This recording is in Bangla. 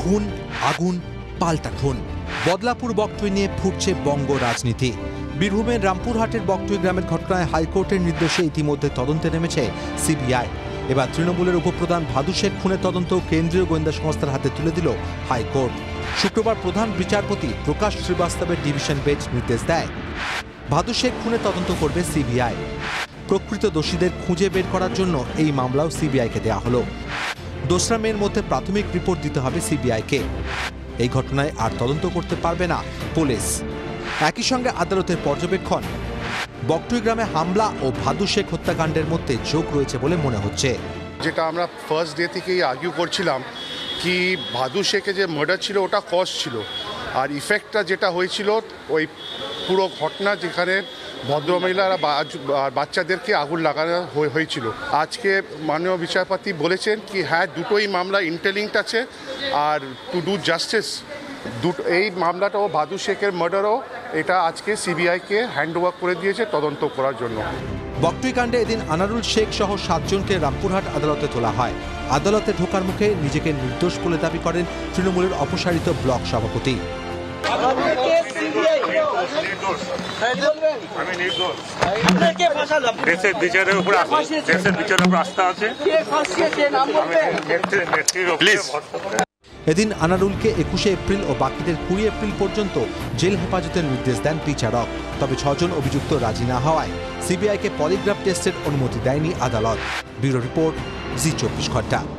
খুন, আগুন, পাল্টা খুন। বদলাপুর বকটুই নিয়ে ফুটছে বঙ্গ রাজনীতি। বীরভূমের রামপুরহাটের বকটুই গ্রামের ঘটনায় হাইকোর্টের নির্দেশে ইতিমধ্যে তদন্তে নেমেছে সিবিআই। এবার তৃণমূলের উপপ্রধান ভাদু শেখ খুনের তদন্ত কেন্দ্রীয় গোয়েন্দা সংস্থার হাতে তুলে দিল হাইকোর্ট। শুক্রবার প্রধান বিচারপতি প্রকাশ শ্রীবাস্তবের ডিভিশন বেঞ্চ নির্দেশ দেয়, ভাদু শেখ খুনের তদন্ত করবে সিবিআই। প্রকৃত দোষীদের খুঁজে বের করার জন্য এই মামলাও সিবিআইকে দেওয়া হলো। 2রা মের মধ্যে প্রাথমিক রিপোর্ট দিতে হবে সিবিআইকে। এই ঘটনায় আর তদন্ত করতে পারবে না পুলিশ। একই সঙ্গে আদালতের পর্যবেক্ষণ, বকটুই গ্রামে হামলা ও ভাদু শেখ হত্যাকাণ্ডের মধ্যে যোগ রয়েছে বলে মনে হচ্ছে। যেটা আমরা ফার্স্ট ডে থেকেই আর্গিউ করছিলাম কি ভাদু শেখে যে মার্ডার ছিল ওটা কজ ছিল, আর ইফেক্টটা যেটা হয়েছিল ওই পুরো ঘটনা যেখানে ভদ্রমহিলারা বাচ্চাদেরকে আগুন লাগানো হয়েছিল। আজকে মাননীয় বিচারপতি বলেছেন কি হ্যাঁ দুটোই মামলা ইন্টারলিঙ্কড আছে, আর টু ডু জাস্টিস এই মামলাটাও ভাদু শেখের মার্ডারও এটা আজকে সিবিআইকে হ্যান্ডওভার করে দিয়েছে তদন্ত করার জন্য। বকটুই কাণ্ডে এদিন আনারুল শেখ সহ 7 জনকে রামপুরহাট আদালতে তোলা হয়। আদালতে ঢোকার মুখে নিজেকে নির্দোষ বলে দাবি করেন তৃণমূলের অপসারিত ব্লক সভাপতি। দেশের বিচারের উপর আস্থা আছে। এদিন আনারুলকে 21 এপ্রিল ও বাকিদের 20 এপ্রিল পর্যন্ত জেল হেফাজতের নির্দেশ দেন বিচারক। তবে 6 জন অভিযুক্ত রাজি না হওয়ায় সিবিআইকে পলিগ্রাফ টেস্টের অনুমতি দেয়নি আদালত। ব্যুরো রিপোর্ট, জি 24 ঘন্টা।